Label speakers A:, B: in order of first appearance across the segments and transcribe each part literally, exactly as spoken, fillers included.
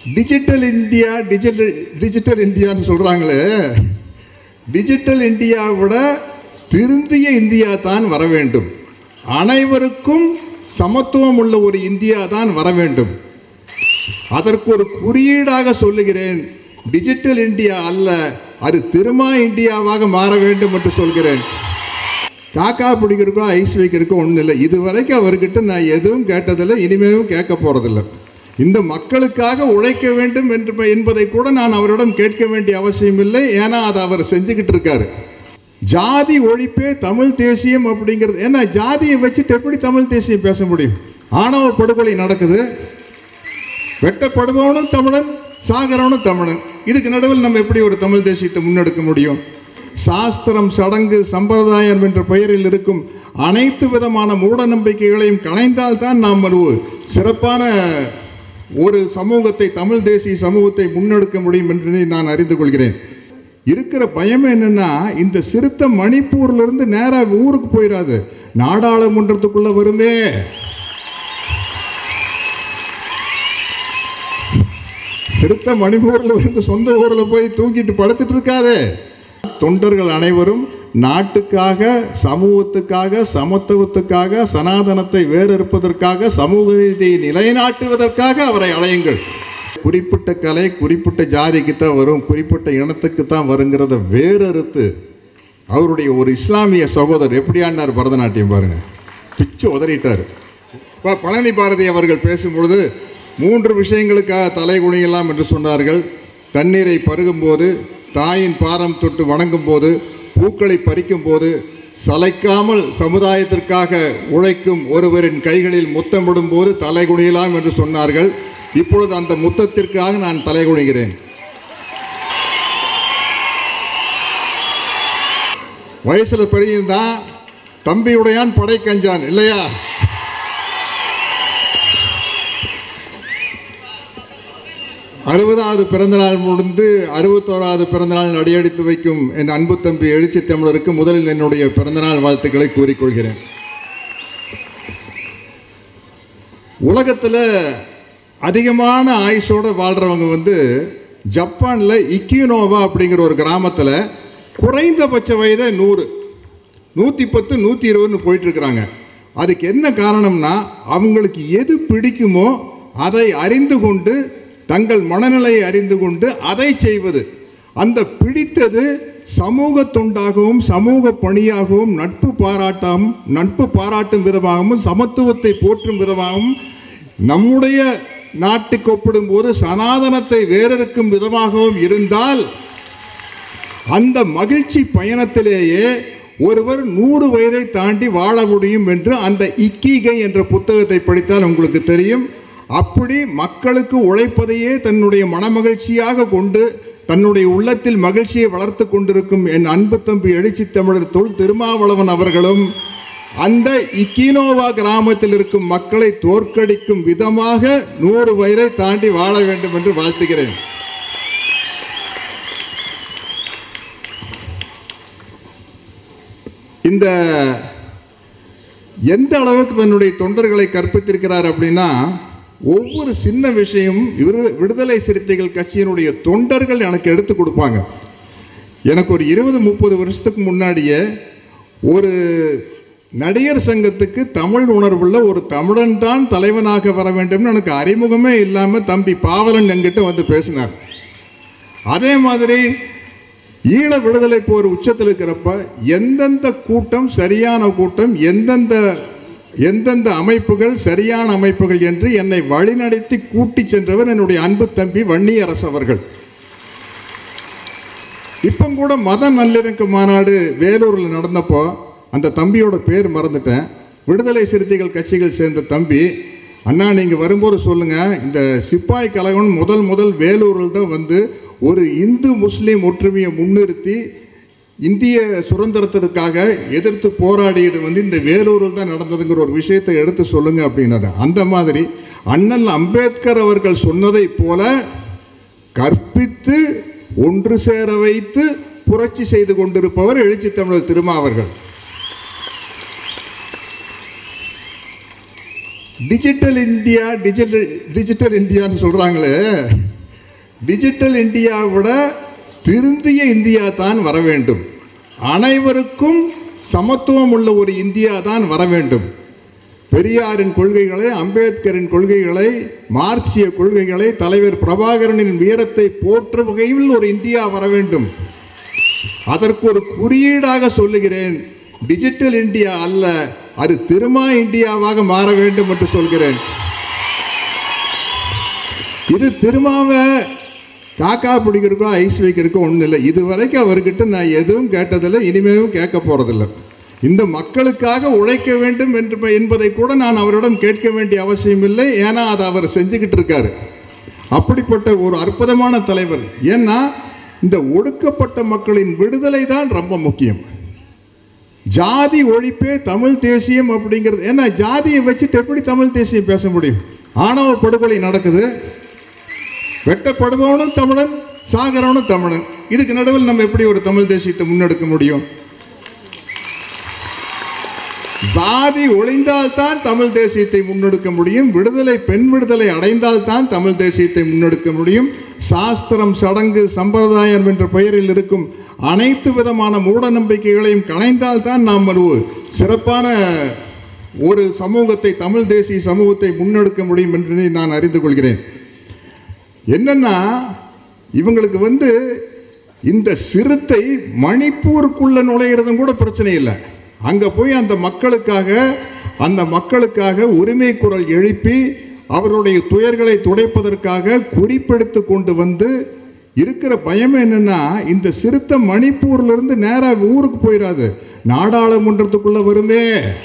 A: Digital India digital digital இந்தியான்னு சொல்கிறாங்களே, digital இந்தியாவோட திருந்திய இந்தியா தான் வர வேண்டும். அனைவருக்கும் சமத்துவம் உள்ள ஒரு இந்தியா தான் வர வேண்டும். அதற்கு ஒரு குறியீடாக சொல்லுகிறேன், டிஜிட்டல் இந்தியா அல்ல, அது திருமா இந்தியாவாக மாற வேண்டும் என்று சொல்கிறேன். காக்கா பிடிக்கிறக்கோ ஐஸ் வைக்கிறக்கோ ஒன்றும் இல்லை. இதுவரைக்கும் அவர்கிட்ட நான் எதுவும் கேட்டதில்லை, இனிமேலும் கேட்க போகிறதில்லை. இந்த மக்களுக்காக உழைக்க வேண்டும் என்று என்பதை கூட நான் அவரிடம் கேட்க வேண்டிய அவசியம் இல்லை. ஏன்னா அதை அவர் செஞ்சுக்கிட்டு இருக்காரு. ஜாதி ஒழிப்பே தமிழ் தேசியம் அப்படிங்கிறது. ஏன்னா ஜாதியை வச்சுட்டு எப்படி தமிழ் தேசியம் பேச முடியும்? ஆணவ படுகொலை நடக்குது, வெட்டப்படுபவனும் தமிழன், சாகரவனும் தமிழன். இதுக்கு நடுவில் நம்ம எப்படி ஒரு தமிழ் தேசியத்தை முன்னெடுக்க முடியும்? சாஸ்திரம், சடங்கு, சம்பிரதாயம் என்ற பெயரில் இருக்கும் அனைத்து விதமான மூட நம்பிக்கைகளையும் களைந்தால்தான் நாம் ஒரு சிறப்பான ஒரு சமூகத்தை, தமிழ் தேசிய சமூகத்தை முன்னெடுக்க முடியும் என்று நான் அறிந்து கொள்கிறேன். இருக்கிற பயம் என்னன்னா, இந்த சிறுத்தை மணிப்பூர்ல இருந்து நேராக ஊருக்கு போயிடாது, நாடாளுமன்றத்துக்குள்ள வருமே. சிறுத்தை மணிப்பூர்ல இருந்து சொந்த ஊர்ல போய் தூங்கிட்டு படுத்துட்டு இருக்காது. தொண்டர்கள் அனைவரும் நாட்டுக்காக, சமூகத்துக்காக, சமத்துவத்துக்காக, சனாதனத்தை வேறறுப்பதற்காக, சமூக நீதியை நிலைநாட்டுவதற்காக அவரை அழையுங்கள். குறிப்பிட்ட கலை குறிப்பிட்ட ஜாதிக்கு தான் வரும், குறிப்பிட்ட இனத்துக்கு தான் வருங்கிறத வேறறுத்து அவருடைய ஒரு இஸ்லாமிய சகோதரர் எப்படி ஆடினார் பரதநாட்டியம் பாருங்க, பிச்சு உதறிட்டார். பழனி பாரதி அவர்கள் பேசும்பொழுது மூன்று விஷயங்களுக்காக தலை குனியலாம் என்று சொன்னார்கள். தண்ணீரை பருகும்போது, தாயின் பாதம் தொட்டு வணங்கும் போது, பூக்களை பறிக்கும் போது, சளைக்காமல் சமுதாயத்திற்காக உழைக்கும் ஒருவரின் கைகளில் முத்தமிடும் போது தலை குனியலாம் என்று சொன்னார்கள். இப்பொழுது அந்த முத்தத்திற்காக நான் தலை குனிகிறேன். வயசுல பெரியதான் தம்பியுடையான் படை கஞ்சான் இல்லையா? அறுபதாவது பிறந்தநாள் முடிந்து அறுபத்தோராவது பிறந்தநாள் அடியெடுத்து வைக்கும் என் அன்பு தம்பி எழுச்சி தமிழருக்கு முதலில் என்னுடைய பிறந்தநாள் வாழ்த்துக்களை கூறிக்கொள்கிறேன். உலகத்தில் அதிகமான ஆயுசோடு வாழ்கிறவங்க வந்து ஜப்பானில் இக்கினோவா அப்படிங்கிற ஒரு கிராமத்தில் குறைந்தபட்ச வயதை நூறு, நூற்றி பத்து, நூற்றி இருபதுன்னு போயிட்டுருக்குறாங்க. அதுக்கு என்ன காரணம்னா, அவங்களுக்கு எது பிடிக்குமோ அதை அறிந்து கொண்டு, தங்கள் மனநிலையை அறிந்து கொண்டு அதை செய்வது. அந்த பிடித்தது சமூக தொண்டாகவும் சமூக பணியாகவும் நட்பு பாராட்டம் நட்பு பாராட்டும் விதமாகவும் சமத்துவத்தை போற்றும் விதமாகவும் நம்முடைய நாட்டுக்கு ஒப்பிடும் போது சனாதனத்தை வேறறுக்கும் விதமாகவும் இருந்தால் அந்த மகிழ்ச்சி பயணத்திலேயே ஒருவர் நூறு வயதை தாண்டி வாழ முடியும் என்று அந்த இக்கிகை என்ற புத்தகத்தை படித்தால் உங்களுக்கு தெரியும். அப்படி மக்களுக்கு உழைப்பதையே தன்னுடைய மனமகிழ்ச்சியாக கொண்டு தன்னுடைய உள்ளத்தில் மகிழ்ச்சியை வளர்த்து கொண்டிருக்கும் என் அன்பு தம்பி எழுச்சி தமிழர் தொல் திருமாவளவன் அவர்களும் அந்த இக்கினோவா கிராமத்தில் இருக்கும் மக்களை தோற்கடிக்கும் விதமாக நூறு வயதை தாண்டி வாழ வேண்டும் என்று வாழ்த்துகிறேன். இந்த எந்த அளவுக்கு தன்னுடைய தொண்டர்களை கற்பித்திருக்கிறார் அப்படின்னா, ஒவ்வொரு சின்ன விஷயம் விடுதலை சிறுத்தைகள் கட்சியினுடைய தொண்டர்கள் எனக்கு எடுத்து கொடுப்பாங்க. எனக்கு ஒரு இருபது முப்பது வருஷத்துக்கு முன்னாடியே ஒரு நடிகர் சங்கத்துக்கு தமிழ் உணர்வுள்ள ஒரு தமிழன் தான் தலைவனாக வர வேண்டும்னு எனக்கு அறிமுகமே இல்லாமல் தம்பி பாவலன் என்கிட்ட வந்து பேசினார். அதே மாதிரி ஈழ விடுதலை போர் உச்சத்தில் இருக்கிறப்ப எந்தெந்த கூட்டம் சரியான கூட்டம், எந்தெந்த எந்தெந்த அமைப்புகள் சரியான அமைப்புகள் என்று என்னை வழிநடத்தி கூட்டி சென்றவர் என்னுடைய அன்பு தம்பி வன்னியரசு அவர்கள். இப்போ கூட மத நல்லிணக்க மாநாடு வேலூரில் நடந்தப்போ அந்த தம்பியோட பேர் மறந்துட்டேன், விடுதலை சிறுத்தைகள் கட்சிகள் சேர்ந்த தம்பி, அண்ணா நீங்கள் வரும்போது சொல்லுங்கள், இந்த சிப்பாய் கழகம் முதல் முதல் வேலூரில் தான் வந்து ஒரு இந்து முஸ்லீம் ஒற்றுமையை முன்னிறுத்தி இந்திய சுதந்திரத்திற்காக எதிர்த்து போராடியது வந்து இந்த வேலூரில் தான் நடந்ததுங்கிற ஒரு விஷயத்தை எடுத்து சொல்லுங்க அப்படின்னது. அந்த மாதிரி அண்ணல் அம்பேத்கர் அவர்கள் சொன்னதை போல கற்பித்து ஒன்று சேர வைத்து புரட்சி செய்து கொண்டிருப்பவர் எழுச்சி தமிழர் திருமா அவர்கள். டிஜிட்டல் இந்தியா டிஜிட்டல் டிஜிட்டல் இந்தியான்னு சொல்றாங்களே, டிஜிட்டல் இந்தியாவை விட திருந்திய இந்தியா தான் வர வேண்டும். அனைவருக்கும் சமத்துவம் உள்ள ஒரு இந்தியா தான் வர வேண்டும். பெரியாரின் கொள்கைகளை, அம்பேத்கரின் கொள்கைகளை, மார்க்சிய கொள்கைகளை, தலைவர் பிரபாகரனின் வீரத்தை போற்றும் வகையில் ஒரு இந்தியா வர வேண்டும். அதற்கு ஒரு குறியீடாக சொல்லுகிறேன், டிஜிட்டல் இந்தியா அல்ல, அது திருமா இந்தியாவாக மாற வேண்டும் என்று சொல்கிறேன். இது திருமாவை காக்கா பிடிக்கிறக்கோ ஐஸ் வைக்கிறக்கோ ஒன்றும் இல்லை. இதுவரைக்கும் அவர்கிட்ட நான் எதுவும் கேட்டதில்லை, இனிமேலும் கேட்க போகிறதில்லை. இந்த மக்களுக்காக உழைக்க வேண்டும் என்று என்பதை கூட நான் அவரிடம் கேட்க வேண்டிய அவசியம் இல்லை. ஏன்னா அதை அவர் செஞ்சுக்கிட்டு இருக்காரு. அப்படிப்பட்ட ஒரு அற்புதமான தலைவர். ஏன்னா இந்த ஒடுக்கப்பட்ட மக்களின் விடுதலை தான் ரொம்ப முக்கியம். ஜாதி ஒழிப்பே தமிழ் தேசியம் அப்படிங்கிறது. ஏன்னா ஜாதியை வச்சுட்டு எப்படி தமிழ் தேசியம் பேச முடியும்? ஆணவ படுகொலை நடக்குது, வெட்டப்படுபவனும் தமிழன், சாகரவனும் தமிழன். இதுக்கு நடுவில் நம்ம எப்படி ஒரு தமிழ் தேசியத்தை முன்னெடுக்க முடியும்? ஜாதி ஒழிந்தால்தான் தமிழ் தேசியத்தை முன்னெடுக்க முடியும். விடுதலை, பெண் விடுதலை அடைந்தால்தான் தமிழ் தேசியத்தை முன்னெடுக்க முடியும். சாஸ்திரம், சடங்கு, சம்பிரதாயம் என்ற பெயரில் இருக்கும் அனைத்து விதமான மூட நம்பிக்கைகளையும் களைந்தால்தான் நாம் ஒரு சிறப்பான ஒரு சமூகத்தை, தமிழ் தேசிய சமூகத்தை முன்னெடுக்க முடியும் என்று நான் அறிந்து கொள்கிறேன். என்னன்னா இவங்களுக்கு வந்து இந்த சிறுத்தை மணிப்பூருக்குள்ள நுழையிறதும் கூட பிரச்சனை இல்லை. அங்கே போய் அந்த மக்களுக்காக அந்த மக்களுக்காக உரிமை குரல் எழுப்பி அவருடைய துயர்களை துடைப்பதற்காக குறிப்பெடுத்து கொண்டு வந்து இருக்கிற பயம் என்னன்னா, இந்த சிறுத்தை மணிப்பூர்ல இருந்து நேராக ஊருக்கு போயிடாது, நாடாளுமன்றத்துக்குள்ள வருமே.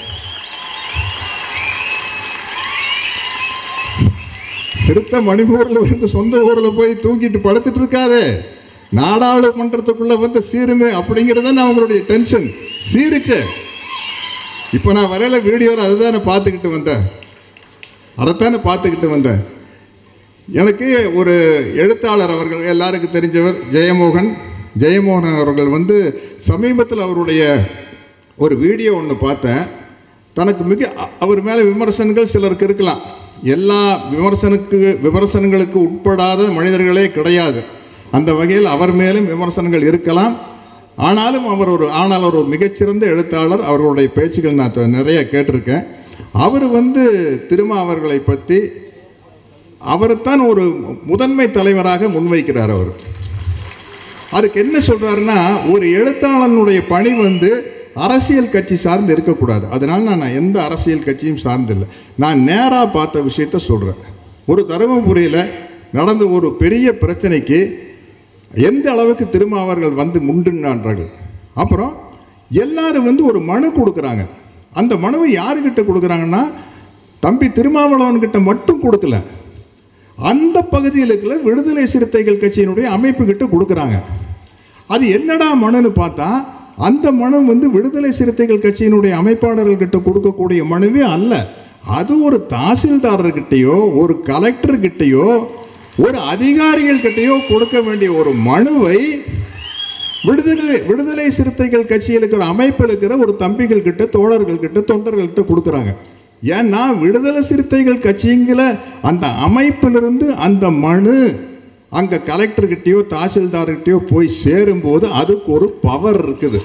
A: சிறுத்தை மணிப்பூர்ல இருந்து சொந்த ஊர்ல போய் தூங்கிட்டு படுத்துட்டு இருக்காது, நாடாளுமன்றத்துக்குள்ள வந்து சீருமே அப்படிங்கிறத அவங்களுடைய டென்ஷன் சீரிச்சு. இப்போ நான் வரையில வீடியோவில் அதுதானே பார்த்துக்கிட்டு வந்தேன் அதைத்தானே பார்த்துக்கிட்டு வந்தேன் எனக்கு ஒரு எழுத்தாளர், அவர்கள் எல்லாருக்கும் தெரிஞ்சவர், ஜெயமோகன் ஜெயமோகன் அவர்கள் வந்து சமீபத்தில் அவருடைய ஒரு வீடியோ ஒன்று பார்த்தேன். தனக்கு மிக அவர் மேலே விமர்சனங்கள் சிலருக்கு இருக்கலாம். எல்லா விமர்சனுக்கு விமர்சனங்களுக்கு உட்படாத மனிதர்களே கிடையாது. அந்த வகையில் அவர் மேலும் விமர்சனங்கள் இருக்கலாம். ஆனாலும் அவர் ஒரு ஆனால் ஒரு மிகச்சிறந்த எழுத்தாளர். அவர்களுடைய பேச்சுகள் நான் நிறைய கேட்டிருக்கேன். அவர் வந்து திருமா அவர்களை பற்றி அவரைத்தான் ஒரு முதன்மை தலைவராக முன்வைக்கிறார். அவர் அதுக்கு என்ன சொல்கிறாருன்னா, ஒரு எழுத்தாளனுடைய பணி வந்து அரசியல் கட்சி சார்ந்து இருக்கக்கூடாது. அதனால் நான் எந்த அரசியல் கட்சியும் சார்ந்தில்லை. நான் நேராக பார்த்த விஷயத்த சொல்கிறேன். ஒரு தருமபுரியில் நடந்த ஒரு பெரிய பிரச்சனைக்கு எந்த அளவுக்கு திருமா அவர்கள் வந்து முன்னின்றார்கள். அப்புறம் எல்லாரும் வந்து ஒரு மனு கொடுக்குறாங்க. அந்த மனுவை யாருக்கிட்ட கொடுக்குறாங்கன்னா, தம்பி திருமாவளவன்கிட்ட மட்டும் கொடுக்கல, அந்த பகுதியில் இருக்கிற விடுதலை சிறுத்தைகள் கட்சியினுடைய அமைப்பு கிட்ட கொடுக்குறாங்க. அது என்னடா மனுன்னு பார்த்தா, அந்த மனு வந்து விடுதலை சிறுத்தைகள் கட்சியினுடைய அமைப்பாளர்கள்கிட்ட கொடுக்கக்கூடிய மனுவே அல்ல. அது ஒரு தாசில்தாரர்கிட்டையோ ஒரு கலெக்டர்கிட்டையோ ஒரு அதிகாரிகள் கிட்டையோ கொடுக்க வேண்டிய ஒரு மனுவை விடுதலை விடுதலை சிறுத்தைகள் கட்சியில் இருக்கிற அமைப்பில் இருக்கிற ஒரு தம்பிகள் கிட்ட, தோழர்கள் கிட்ட, தொண்டர்கள் கிட்ட கொடுக்குறாங்க. ஏன்னா விடுதலை சிறுத்தைகள் கட்சிங்கிற அந்த அமைப்பிலிருந்து அந்த மனு அங்கே கலெக்டர்கிட்டையோ தாசில்தார்கிட்டையோ போய் சேரும்போது அதுக்கு ஒரு பவர் இருக்குது.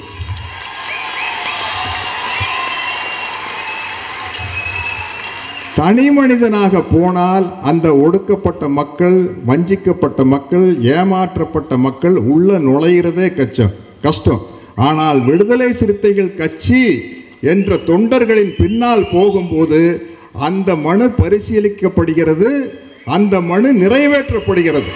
A: தனி மனிதனாக போனால் அந்த ஒடுக்கப்பட்ட மக்கள், வஞ்சிக்கப்பட்ட மக்கள், ஏமாற்றப்பட்ட மக்கள் உள்ள நுழைகிறதே கஷ்டம் கஷ்டம் ஆனால் விடுதலை சிறுத்தைகள் கட்சி என்ற தொண்டர்களின் பின்னால் போகும்போது அந்த மனு பரிசீலிக்கப்படுகிறது, அந்த மனு நிறைவேற்றப்படுகிறது.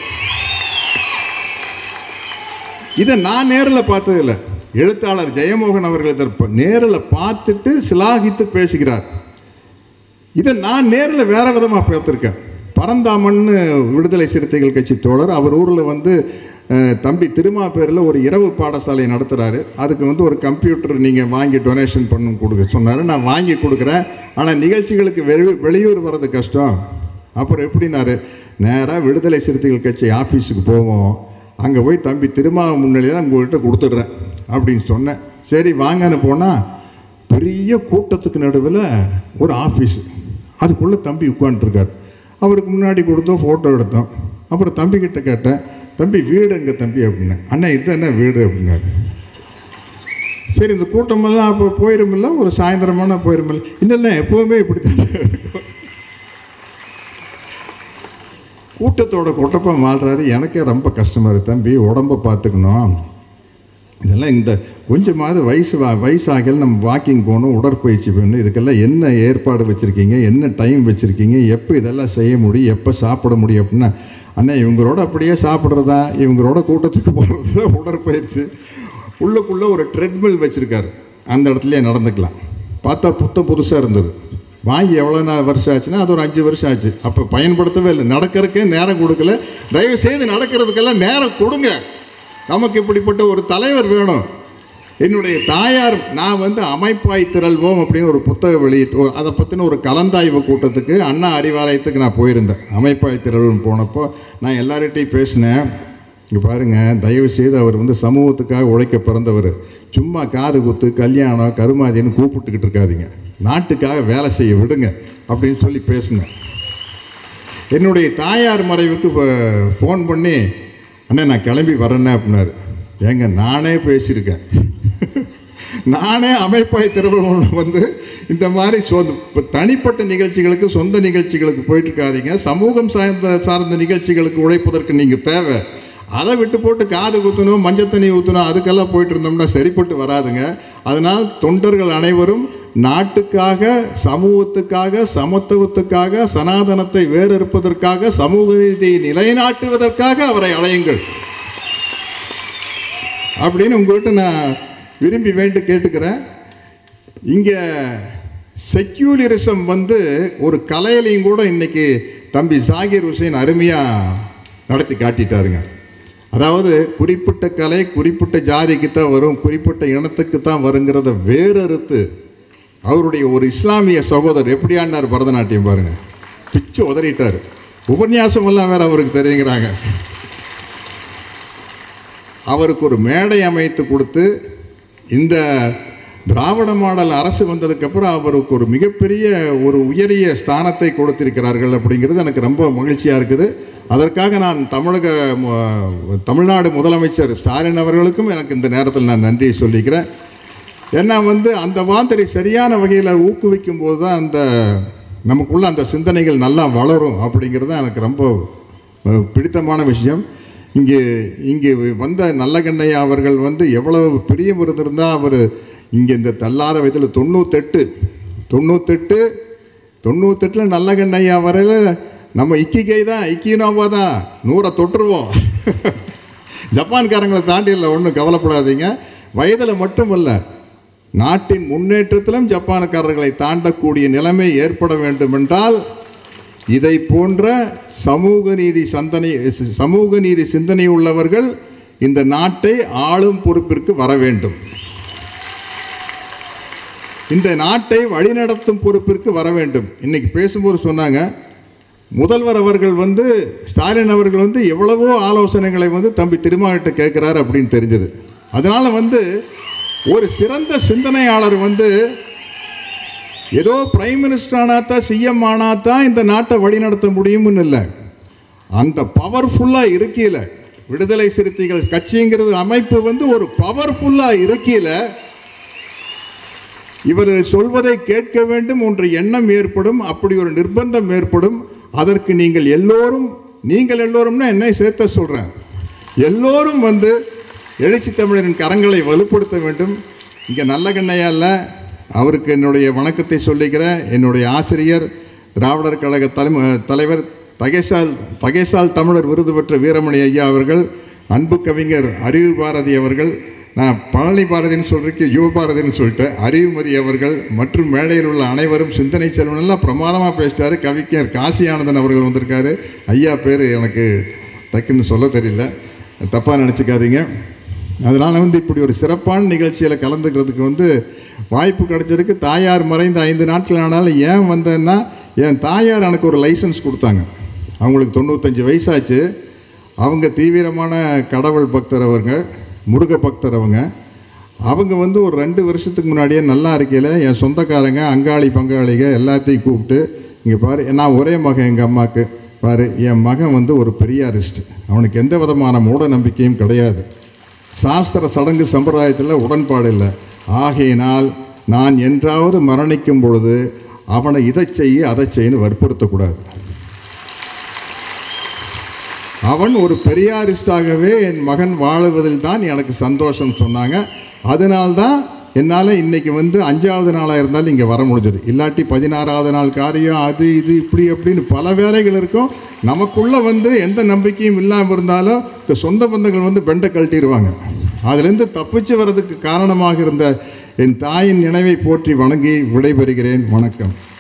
A: இதை நான் நேரில் பார்த்ததில்லை. எழுத்தாளர் ஜெயமோகன் அவர்கள் இதை நேரில் பார்த்துட்டு சிலாகித்து பேசுகிறார். இதை நான் நேரில் வேற விதமாக பார்த்துருக்கேன். பரந்தாமன்னு விடுதலை சிறுத்தைகள் கட்சி தோழர், அவர் ஊரில் வந்து தம்பி திருமா பேரில் ஒரு இரவு பாடசாலை நடத்துகிறாரு. அதுக்கு வந்து ஒரு கம்ப்யூட்டர் நீங்கள் வாங்கி டொனேஷன் பண்ண கொடுக்க சொன்னார். நான் வாங்கி கொடுக்குறேன், ஆனால் நிகழ்ச்சிகளுக்கு வெளி வெளியூர் வர்றது கஷ்டம். அப்புறம் எப்படின்னாரு, நேராக விடுதலை சிறுத்தைகள் கட்சி ஆஃபீஸுக்கு போவோம், அங்கே போய் தம்பி திருமா முன்னிலையில் தான் உங்கள்கிட்ட கொடுத்துட்றேன் அப்படின்னு சொன்னேன். சரி வாங்கன்னு போனால் பெரிய கூட்டத்துக்கு நடுவில் ஒரு ஆஃபீஸு, அதுக்குள்ளே தம்பி உட்காந்துருக்கார். அவருக்கு முன்னாடி கொடுத்தோம், ஃபோட்டோ எடுத்தோம். அப்புறம் தம்பிக்கிட்ட கேட்டேன், தம்பி வீடு எங்கே தம்பி அப்படின்னேன். அண்ணா இது என்ன வீடு அப்படின்னாரு. சரி இந்த கூட்டமெல்லாம் அப்போ போயிருமில்ல, ஒரு சாயந்தரமான போயிருமில்ல. இல்லைன்னா எப்போவுமே இப்படித்தான் கூட்டத்தோட கூட்டப்பம் வாழ்கிறாரு. எனக்கே ரொம்ப கஷ்டமாக இருக்குது. தம்பி உடம்பை பார்த்துக்கணும், இதெல்லாம் இந்த கொஞ்சமாவது வயசு வயசாகல நம்ம வாக்கிங் போகணும், உடற்பயிற்சி பண்ணணும், இதுக்கெல்லாம் என்ன ஏற்பாடு வச்சுருக்கீங்க, என்ன டைம் வச்சுருக்கீங்க, எப்போ இதெல்லாம் செய்ய முடியும், எப்போ சாப்பிட முடியும் அப்படின்னா, அண்ணா இவங்களோட அப்படியே சாப்பிட்றதா, இவங்களோட கூட்டத்துக்கு போகிறது தான் உடற்பயிற்சி. உள்ளுக்குள்ளே ஒரு ட்ரெட்மில் வச்சுருக்காரு, அந்த இடத்துலையே நடந்துக்கலாம். பார்த்தா புத்த புதுசாக இருந்தது. வாங்கி எவ்வளோ நாள் வருஷம் ஆச்சுன்னா அது ஒரு அஞ்சு வருஷம் ஆச்சு. அப்போ பயன்படுத்தவே இல்லை. நடக்கிறதுக்கே நேரம் கொடுக்கல. தயவு செய்து நடக்கிறதுக்கெல்லாம் நேரம் கொடுங்க. நமக்கு இப்படிப்பட்ட ஒரு தலைவர் வேணும். என்னுடைய தாயார், நான் வந்து அமைப்பாய் திரள்வோம் அப்படின்னு ஒரு புத்தகம் வெளியிட்டு அதை பற்றின ஒரு கலந்தாய்வு கூட்டத்துக்கு அண்ணா அறிவாலயத்துக்கு நான் போயிருந்தேன். அமைப்பாய் திரள்வோம் போனப்போ நான் எல்லார்கிட்டையும் பேசினேன். இங்கே பாருங்கள், தயவு செய்து அவர் வந்து சமூகத்துக்காக உழைக்க பிறந்தவர். சும்மா காது குத்து கல்யாணம் கருமாதின்னு கூப்பிட்டுக்கிட்டு இருக்காதிங்க, நாட்டுக்காக வேலை செய்ய விடுங்க அப்படின்னு சொல்லி பேசினேன். என்னுடைய தாயார் மறைவுக்கு ஃபோன் பண்ணி, அண்ணா நான் கிளம்பி வரேன்னே அப்படின்னாரு. ஏங்க நானே பேசியிருக்கேன், நானே அமைப்பாய் திரவம் வந்து இந்த மாதிரி சொந்த இப்போ தனிப்பட்ட நிகழ்ச்சிகளுக்கு சொந்த நிகழ்ச்சிகளுக்கு போயிட்டு இருக்காதீங்க. சமூகம் சார்ந்த சார்ந்த நிகழ்ச்சிகளுக்கு உழைப்பதற்கு நீங்கள் தேவை. அதை விட்டு போட்டு காது குத்தணும், மஞ்சள் தண்ணி ஊற்றணும், அதுக்கெல்லாம் போயிட்டு இருந்தோம்னா சரிப்பட்டு வராதுங்க. அதனால் தொண்டர்கள் அனைவரும் நாட்டுக்காக, சமூகத்துக்காக, சமத்துவத்துக்காக, சனாதனத்தை வேறறுப்பதற்காக, சமூக நீதியை நிலைநாட்டுவதற்காக அவரை அழையுங்கள் அப்படின்னு உங்கள்கிட்ட நான் விரும்பி வேண்டு கேட்டுக்கிறேன். இங்கே செக்யூலரிசம் வந்து ஒரு கலையிலையும் கூட இன்னைக்கு தம்பி ஜாகிர் ஹுசைன் அருமையாக நடத்தி காட்டிட்டாருங்க. அதாவது குறிப்பிட்ட கலை குறிப்பிட்ட ஜாதிக்கு தான் வரும், குறிப்பிட்ட இனத்துக்கு தான் வருங்கிறத வேறறுத்து அவருடைய ஒரு இஸ்லாமிய சகோதரர் எப்படி ஆடினார் பரதநாட்டியம் பாருங்க, பிச்சு உதறிட்டார். உபன்யாசம் எல்லாம் வேற அவருக்கு தெரியுங்கிறாங்க. அவருக்கு ஒரு மேடை அமைத்து கொடுத்து இந்த திராவிட மாடல் அரசு வந்ததுக்கப்புறம் அவருக்கு ஒரு மிகப்பெரிய ஒரு உயரிய ஸ்தானத்தை கொடுத்திருக்கிறார்கள் அப்படிங்கிறது எனக்கு ரொம்ப மகிழ்ச்சியாக இருக்குது. அதற்காக நான் தமிழக தமிழ்நாடு முதலமைச்சர் ஸ்டாலின் அவர்களுக்கும் எனக்கு இந்த நேரத்தில் நான் நன்றியை சொல்லிக்கிறேன். ஏன்னா வந்து அந்த மாதிரி சரியான வகையில் ஊக்குவிக்கும் போது தான் அந்த நமக்குள்ள அந்த சிந்தனைகள் நல்லா வளரும் அப்படிங்கிறது எனக்கு ரொம்ப பிடித்தமான விஷயம். இங்கே இங்கே வந்த நல்லகண்ணையா அவர்கள் வந்து எவ்வளவு பிரியம் இருந்திருந்தால் அவர் இங்கே இந்த தள்ளாத வயதில் தொண்ணூத்தெட்டு தொண்ணூத்தெட்டு தொண்ணூத்தெட்டில் நல்லகண்ணையா வரையில் நம்ம இக்கிகை தான் இக்கினோவா தான் நூறை தொட்டுருவோம். ஜப்பான்காரங்களை தாண்டி இல்லை, ஒன்றும் கவலைப்படாதீங்க. வயதில் மட்டுமல்ல, நாட்டின் முன்னேற்றத்திலும் ஜப்பான்காரர்களை தாண்டக்கூடிய நிலைமை ஏற்பட வேண்டுமென்றால் இதை போன்ற சமூக நீதி சந்தனை சமூக நீதி சிந்தனை உள்ளவர்கள் இந்த நாட்டை ஆளும் பொறுப்பிற்கு வர வேண்டும். இந்த நாட்டை வழிநடத்தும் பொறுப்பிற்கு வர வேண்டும். இன்னைக்கு பேசும்போது சொன்னாங்க, முதல்வர் அவர்கள் வந்து ஸ்டாலின் அவர்கள் வந்து எவ்வளவோ ஆலோசனைகளை வந்து தம்பி திருமாவட்ட கேட்குறாரு அப்படின்னு தெரிஞ்சது. அதனால வந்து ஒரு சிறந்த சிந்தனையாளர் வந்து ஏதோ பிரைம் மினிஸ்டர் ஆனாத்தான் சிஎம் ஆனாத்தான் இந்த நாட்டை வழிநடத்த முடியும்னு இல்லை, அந்த பவர்ஃபுல்லாக இருக்கையில் விடுதலை சிறுத்தைகள் கட்சிங்கிறது அமைப்பு வந்து ஒரு பவர்ஃபுல்லாக இருக்கையில் இவர்கள் சொல்வதை கேட்க வேண்டும் என்ற எண்ணம் ஏற்படும். அப்படி ஒரு நிர்பந்தம் ஏற்படும். அதற்கு நீங்கள் எல்லோரும் நீங்கள் எல்லோரும்னா என்னை சேர்த்த சொல்கிறேன், எல்லோரும் வந்து எழுச்சி தமிழரின் கரங்களை வலுப்படுத்த வேண்டும். இங்கே நல்லகண்ணையால் அவருக்கு என்னுடைய வணக்கத்தை சொல்லிக்கிறேன். என்னுடைய ஆசிரியர் திராவிடர் கழக தலைமை தலைவர் தகேசால் தகேசால் தமிழர் விருது பெற்ற வீரமணி ஐயா அவர்கள், அன்பு கவிஞர் அறிவு பாரதி அவர்கள், நான் பழனி பாரதின்னு சொல்கிறதுக்கு யுவ பாரதின்னு சொல்லிட்டேன், அறிவுமதி அவர்கள் மற்றும் மேடையில் உள்ள அனைவரும், சிந்தனை செல்வனெல்லாம் பிரமாதமாக பேசிட்டார். கவிஞர் காசி ஆனந்தன் அவர்கள் வந்திருக்காரு. ஐயா பேர் எனக்கு டக்குன்னு சொல்ல தெரியல, தப்பாக நினச்சிக்காதீங்க. அதனால் வந்து இப்படி ஒரு சிறப்பான நிகழ்ச்சியில் கலந்துக்கிறதுக்கு வந்து வாய்ப்பு கிடைச்சதுக்கு தாயார் மறைந்த ஐந்து நாட்கள் ஆனாலும் ஏன் வந்தேன்னா, என் தாயார் எனக்கு ஒரு லைசன்ஸ் கொடுத்தாங்க. அவங்களுக்கு தொண்ணூத்தஞ்சு வயசாச்சு. அவங்க தீவிரமான கடவுள் பக்தர், அவங்க முருக பக்தர். அவங்க அவங்க வந்து ஒரு ரெண்டு வருஷத்துக்கு முன்னாடியே நல்லா இருக்கையில் என் சொந்தக்காரங்க அங்காளி பங்காளிக எல்லாத்தையும் கூப்பிட்டு, இங்கே பாரு, நான் ஒரே மகன், எங்கள் அம்மாவுக்கு பாரு, என் மகன் வந்து ஒரு பெரியாரிஸ்ட், அவனுக்கு எந்த விதமான மூட நம்பிக்கையும் கிடையாது, சாஸ்திர சடங்கு சம்பிரதாயத்தில் உடன்பாடு இல்லை, ஆகையினால் நான் என்றாவது மரணிக்கும் பொழுது அவனை இதை செய்ய அதை செய்யன்னு வற்புறுத்தக்கூடாது. அவன் ஒரு பெரியாரிஸ்டாகவே என் மகன் வாழுவதில் தான் எனக்கு சந்தோஷம் சொன்னாங்க. அதனால்தான் என்னால் இன்றைக்கி வந்து அஞ்சாவது நாளாக இருந்தாலும் இங்கே வர முடிஞ்சது. இல்லாட்டி பதினாறாவது நாள் காரியம் அது இது இப்படி அப்படின்னு பல வேலைகள் இருக்கும். நமக்குள்ளே வந்து எந்த நம்பிக்கையும் இல்லாமல் இருந்தாலும் இந்த சொந்த பந்தங்கள் வந்து பெண்டை கழட்டிடுவாங்க. அதுலேருந்து தப்பிச்சு வர்றதுக்கு காரணமாக இருந்த என் தாயின் நினைவை போற்றி வணங்கி விடைபெறுகிறேன். வணக்கம்.